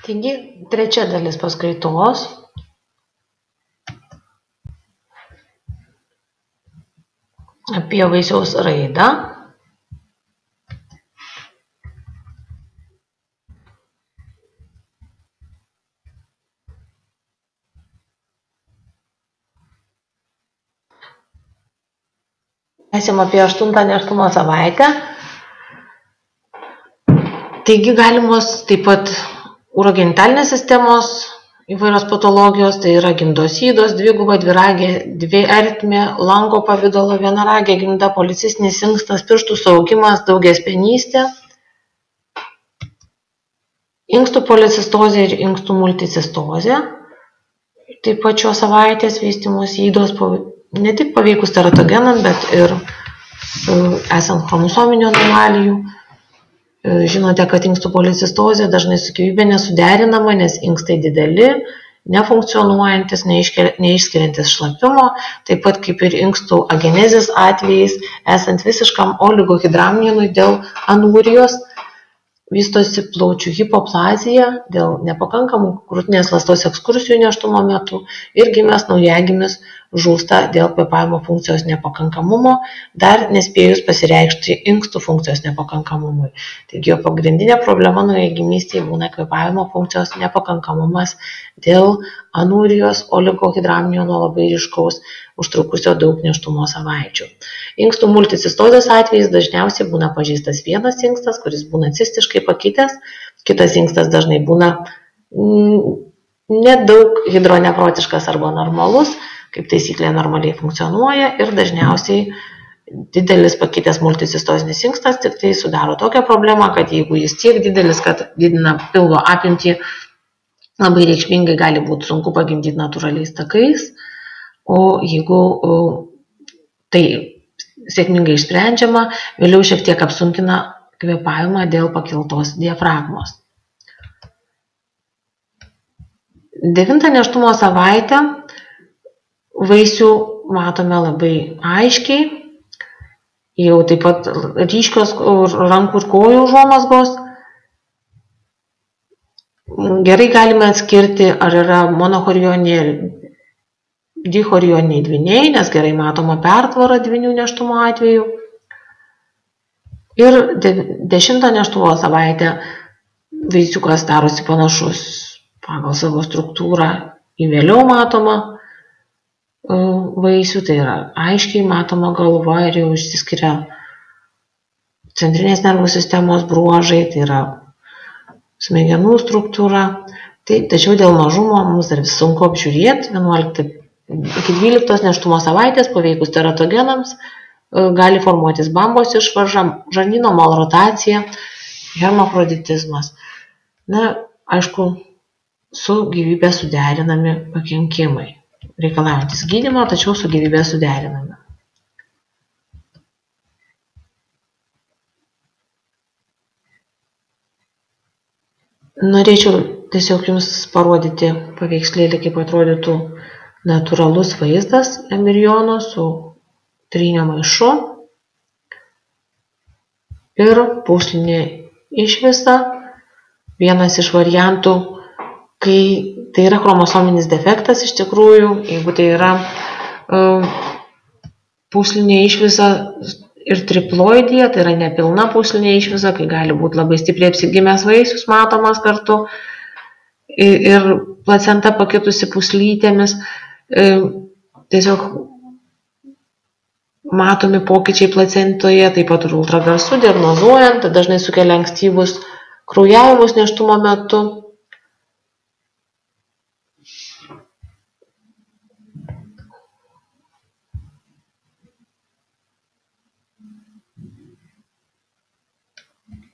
Taigi, trečia dalis paskaitos. Apie vaisiaus raidą. Esame apie 8 nėštumo savaitę. Taigi galimos taip pat urogenitalinės sistemos įvairios patologijos, tai yra gimdosydos, dviguba, dviragė, dviertmė, lanko pavidalo, vienaragė gimda, policistinis inkstas, pirštų suaugimas, daugiaspenystė, inkstų policistozė ir inkstų multicistozė. Taip pat šios savaitės vystymosi ydos ne tik paveikus teratogenam, bet ir esant chromosominių anomalijų. Žinote, kad inkstų policistozė dažnai su gyvybe nesuderinama, nes inkstai dideli, nefunkcionuojantis, neišskiriantis šlapimo, taip pat kaip ir inkstų agenezės atvejais, esant visiškam oligohidramnienui dėl anūrijos, vystosi plaučių hipoplazija dėl nepakankamų krūtinės ląstos ekskursijų nėštumo metu ir gimęs naujagimis žūsta dėl kvėpavimo funkcijos nepakankamumo, dar nespėjus pasireikšti inkstų funkcijos nepakankamumui. Taigi jo pagrindinė problema naujagimystėje būna kvėpavimo funkcijos nepakankamumas dėl anūrijos oligohidramniono labai ryškaus užtrukusio daug nėštumo savaičių. Inkstų multicistozės atvejais dažniausiai būna pažeistas vienas inkstas, kuris būna cistiškai pakitęs, kitas inkstas dažnai būna nedaug hidronefrotiškas arba normalus, kaip taisyklė normaliai funkcionuoja ir dažniausiai didelis pakitęs multicistozinis inkstas tik tai sudaro tokią problemą, kad jeigu jis tiek didelis, kad didina pilvo apimtį, labai reikšmingai gali būti sunku pagimdyti natūraliais takais, o jeigu tai sėkmingai išsprendžiama, vėliau šiek tiek apsunkina kvėpavimą dėl pakiltos diafragmos. 9 nėštumo savaitę vaisių matome labai aiškiai, jau taip pat ryškios rankų ir kojų užuomazgos. Gerai galime atskirti, ar yra monochorioniai ir dichorioniai dvyniai, nes gerai matoma pertvara dvynių nėštumo atveju. Ir 10 nėštumo savaitę vaisiukas darosi panašus pagal savo struktūrą į vėliau matomą vaisių, tai yra aiškiai matoma galva ir jau išsiskiria centrinės nervų sistemos bruožai, tai yra smegenų struktūra. Tačiau dėl mažumo mums dar vis sunku apžiūrėti. 11 iki 12 nėštumo savaitės paveikus teratogenams gali formuotis bambos išvarža, žarnyno malrotacija, hermafroditizmas. Aišku, su gyvybe suderinami pakenkimai, reikalaujantis gydymo, tačiau su gyvybe suderinami. Norėčiau tiesiog jums parodyti paveikslėlį, kaip atrodytų natūralus vaizdas embriono su trynio maišu ir pūslinė išvisa. Vienas iš variantų, kai tai yra chromosominis defektas iš tikrųjų, jeigu tai yra pūslinė išvisa ir triploidija, tai yra nepilna pūslinė išvisa, kai gali būti labai stipriai apsigimęs vaisius matomas kartu ir placenta pakitusi pūslytėmis. Tiesiog matomi pokyčiai placentoje, taip pat ir ultragarsu diagnozuojant, dažnai sukelia ankstyvus kraujavimus nėštumo metu.